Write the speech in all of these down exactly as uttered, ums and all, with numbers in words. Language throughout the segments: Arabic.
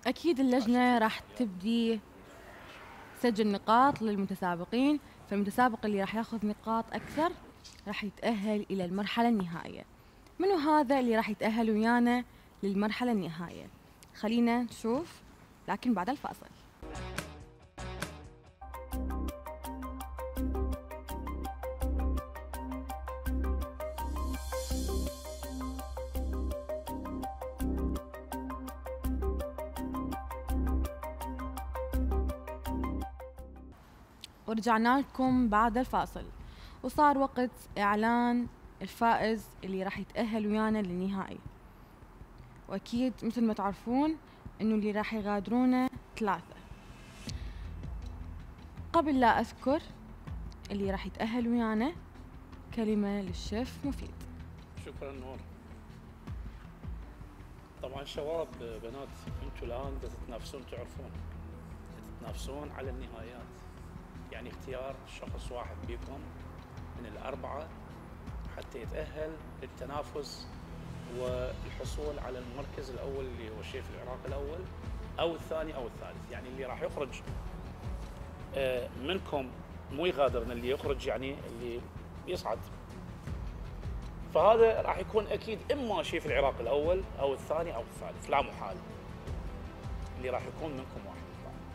أكيد اللجنة راح تبدي تسجل نقاط للمتسابقين، فالمتسابق اللي راح ياخذ نقاط أكثر راح يتأهل إلى المرحلة النهائية. منو هذا اللي راح يتأهل ويانا للمرحلة النهائية؟ خلينا نشوف لكن بعد الفاصل. ورجعنا لكم بعد الفاصل، وصار وقت إعلان الفائز اللي راح يتأهل ويانا للنهائي. وأكيد مثل ما تعرفون إنه اللي راح يغادرونا ثلاثة. قبل لا أذكر اللي راح يتأهل ويانا، كلمة للشيف مفيد. شكرا نور. طبعا شباب بنات، انتم الآن تتنافسون، تعرفون تتنافسون على النهايات، يعني اختيار شخص واحد بيكم من الأربعة حتى يتأهل للتنافس والحصول على المركز الأول اللي هو الشيف العراقي الأول أو الثاني أو الثالث. يعني اللي راح يخرج منكم مو يغادرنا، اللي يخرج يعني اللي يصعد، فهذا راح يكون أكيد إما شيف العراقي الأول أو الثاني أو الثالث، لا محال اللي راح يكون منكم واحد.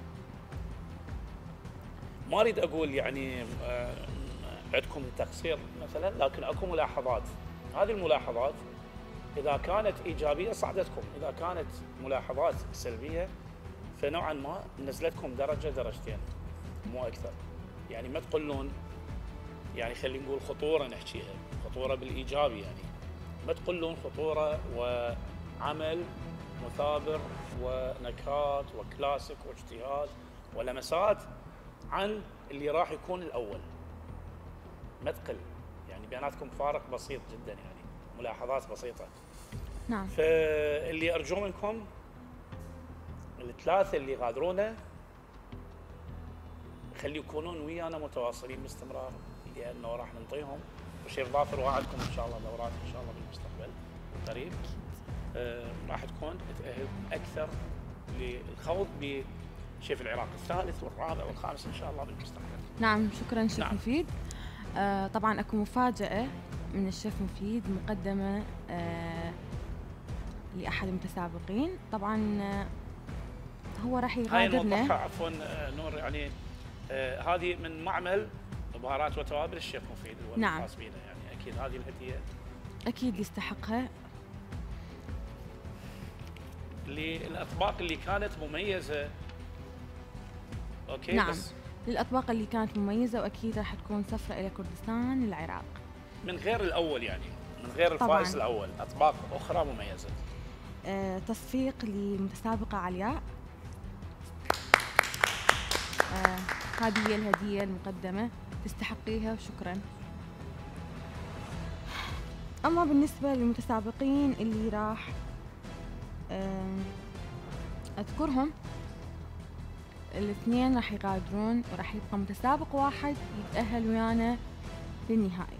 ما اريد اقول يعني عندكم تقصير مثلا، لكن اكو ملاحظات. هذه الملاحظات اذا كانت ايجابيه صعدتكم، اذا كانت ملاحظات سلبيه فنوعا ما نزلتكم درجه درجتين مو اكثر. يعني ما تقولون يعني خلينا نقول خطوره، نحكيها خطوره بالايجابي، يعني ما تقولون خطوره وعمل مثابر ونكهات وكلاسيك واجتهاد ولمسات عن اللي راح يكون الأول، ما تقل. يعني بيناتكم فارق بسيط جدا، يعني ملاحظات بسيطة. نعم. فاللي أرجو منكم الثلاثة اللي غادرونا خلي يكونون ويانا متواصلين باستمرار، لأنه راح ننطيهم وشيف ظافر وعدكم إن شاء الله دورات إن شاء الله بالمستقبل قريب آه راح تكون تأهل أكثر للخوض ب شيف العراق الثالث والرابع والخامس ان شاء الله بالمستقبل. نعم شكرا شيف نعم. مفيد. آه طبعا اكو مفاجأة من الشيف مفيد مقدمة آه لأحد المتسابقين. طبعا آه هو راح يغادرنا. هاي نوضحها عفوا آه نور، يعني آه هذه من معمل بهارات وتوابل الشيف مفيد هو نعم. الخاص بينا، يعني اكيد هذه الهدية اكيد يستحقها للاطباق اللي كانت مميزة. اوكي. نعم. بس للأطباق اللي كانت مميزة، وأكيد راح تكون سفرة إلى كردستان العراق. من غير الأول، يعني من غير الفائز الأول، أطباق أخرى مميزة. آه، تصفيق للمتسابقة علياء. آه، هذه هي الهدية المقدمة، تستحقيها وشكرا. أما بالنسبة للمتسابقين اللي راح آه، أذكرهم، الاثنين راح يغادرون وراح يبقى متسابق واحد يتأهل ويانا للنهائي.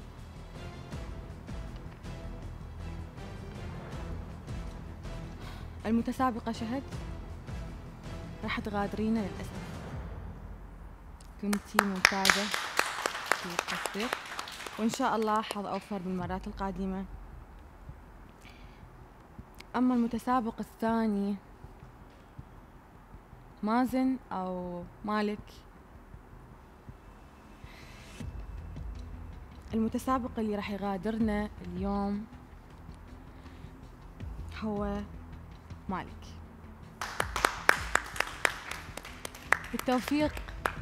المتسابقة شهد راح تغادرينا للأسف. كنتي ممتازة في التصفيق، وإن شاء الله حظ أوفر بالمرات القادمة. أما المتسابق الثاني مازن أو مالك، المتسابق اللي راح يغادرنا اليوم هو مالك. بالتوفيق.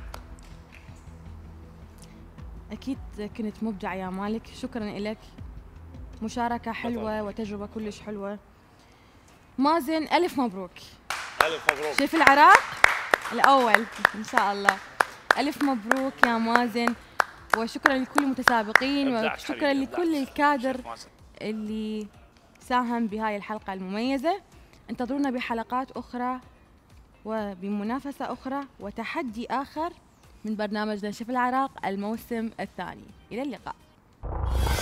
أكيد كنت مبدع يا مالك، شكرا لك، مشاركة حلوة وتجربة كلش حلوة. مازن ألف مبروك. ألف مبروك شيف العراق الأول إن شاء الله. ألف مبروك يا مازن، وشكرا لكل المتسابقين، وشكرا لكل الكادر اللي ساهم بهاي الحلقة المميزة. انتظرونا بحلقات أخرى وبمنافسة أخرى وتحدي آخر من برنامجنا شيف العراق الموسم الثاني. إلى اللقاء.